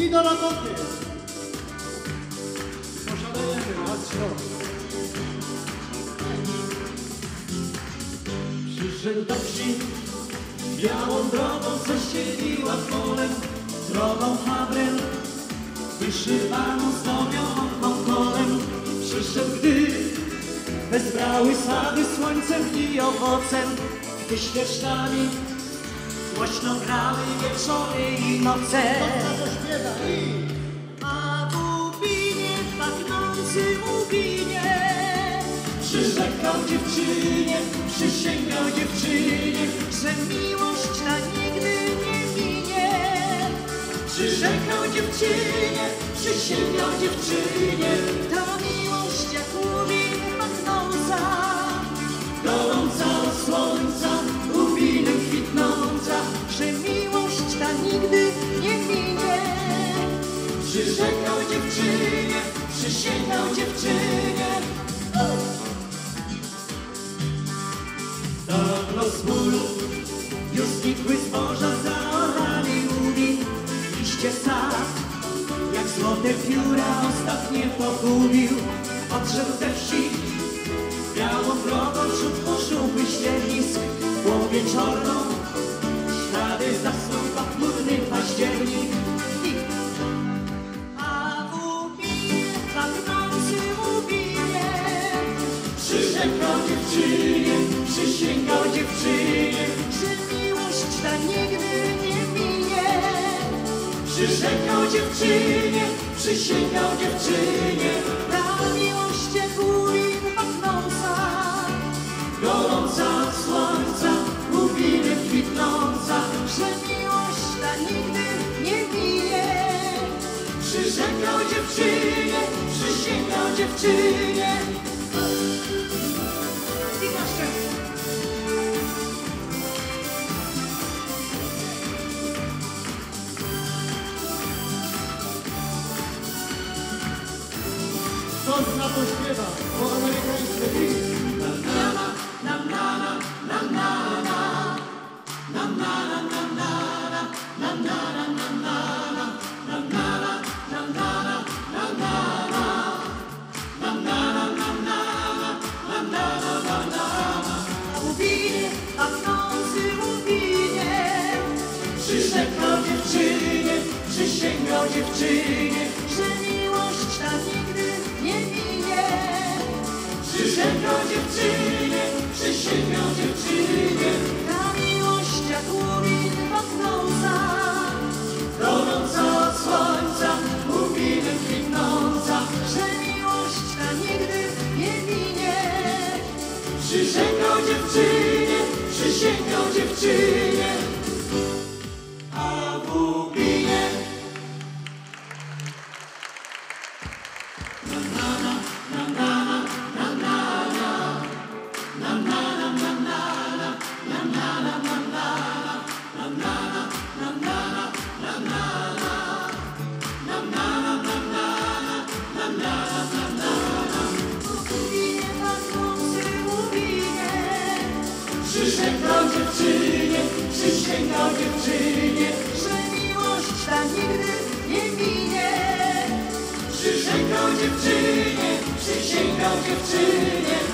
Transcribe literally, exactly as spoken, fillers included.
I do roboty. Poszalejemy, Macio. Przyszedł do wsi, białą drogą, co ścieliła polem, drogą habrem, wyszywaną znamioną kolem. Przyszedł, gdy wezbrały sady słońcem i owocem, gdy świeczkami głośno grały wieczory i noce. A w Łubinie, pachnącym Łubinie, przyrzekał dziewczynie, przysięgał dziewczynie, że miłość na nigdy nie minie. Przyrzekał dziewczynie, przysięgał dziewczynie, ta miłość jak Łubin pachnąca, gorąca od słońca, Łubinem kwitnąca, że miłość ta nigdy nie minie. Przyrzekał dziewczynie, przysięgał dziewczynie. Tak los bólu, już znikły zboża, zaorali Łubin, liście sad, jak złote pióra ostatnie pogubił. Odszedł ze wsi, białą drogą wśród poszłby ściernisk, w głowie czarną, ślady zasnął pochmurny październik. A w Łubinie, pachnący Łubinie, przyrzekał dziewczynie, przysięgał dziewczynie, że miłość ta nigdy nie minie. Przyrzekał dziewczynie, przysięgał dziewczynie, ta miłość jak Łubin pachnąca, gorąca od słońca, Łubinem kwitnąca, że miłość ta nigdy nie minie. Przyrzekał dziewczynie, przysięgał dziewczynie. Kto zna to śpiewa? Po amerykańskie bit. Łubinie, pachnący Łubinie, przyrzekał dziewczynie, przysięgał dziewczynie, że miłość ta nigdy nie minie. Przyrzekał dziewczynie, przysięgał dziewczynie, ta miłość jak Łubin pachnąca, gorąca od słońca, Łubinem kwitnąca, że miłość ta nigdy nie minie. Przyrzekał dziewczynie, przysięgał dziewczynie, a w Łubinie. Przyrzekał dziewczynie, przysięgał dziewczynie, że miłość ta nigdy nie minie. Przyrzekał dziewczynie, przysięgał dziewczynie,